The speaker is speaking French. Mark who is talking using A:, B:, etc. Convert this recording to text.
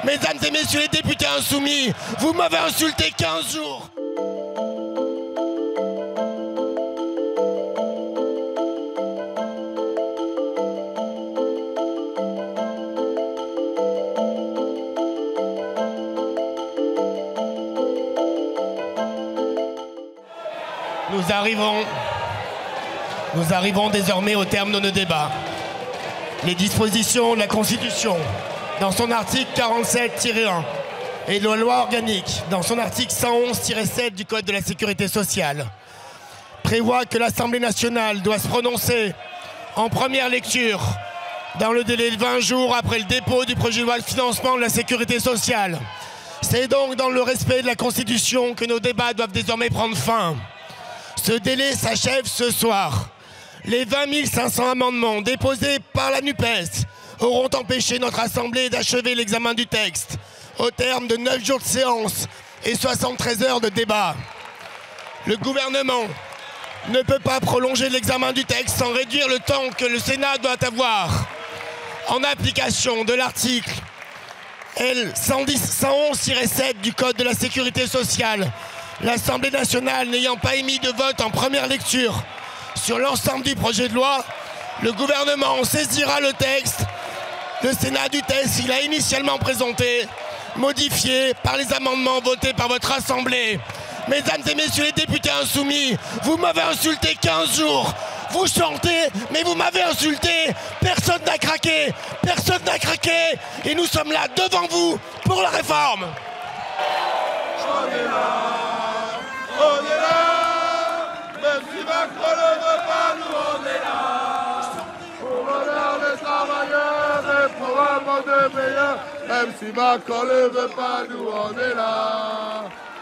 A: Mesdames et messieurs les députés insoumis, vous m'avez insulté 15 jours. Nous arrivons désormais au terme de nos débats. Les dispositions de la Constitution, dans son article 47-1, et de la loi organique, dans son article 111-7 du Code de la Sécurité sociale, prévoient que l'Assemblée nationale doit se prononcer en première lecture dans le délai de 20 jours après le dépôt du projet de loi de financement de la Sécurité sociale. C'est donc dans le respect de la Constitution que nos débats doivent désormais prendre fin. Ce délai s'achève ce soir. Les 20 500 amendements déposés par la NUPES auront empêché notre Assemblée d'achever l'examen du texte au terme de 9 jours de séance et 73 heures de débat. Le gouvernement ne peut pas prolonger l'examen du texte sans réduire le temps que le Sénat doit avoir. En application de l'article L. 111-7 du Code de la Sécurité sociale, l'Assemblée nationale n'ayant pas émis de vote en première lecture sur l'ensemble du projet de loi, le gouvernement saisira le texte, le Sénat du texte qu'il a initialement présenté, modifié par les amendements votés par votre Assemblée. Mesdames et messieurs les députés insoumis, vous m'avez insulté 15 jours. Vous chantez, mais vous m'avez insulté. Personne n'a craqué. Personne n'a craqué. Et nous sommes là devant vous pour la réforme.
B: On est là. On est là. Même si Macron ne veut pas, nous on est là. Pour l'honneur des travailleurs et pour un monde meilleur. Même si Macron ne veut pas, nous on est là.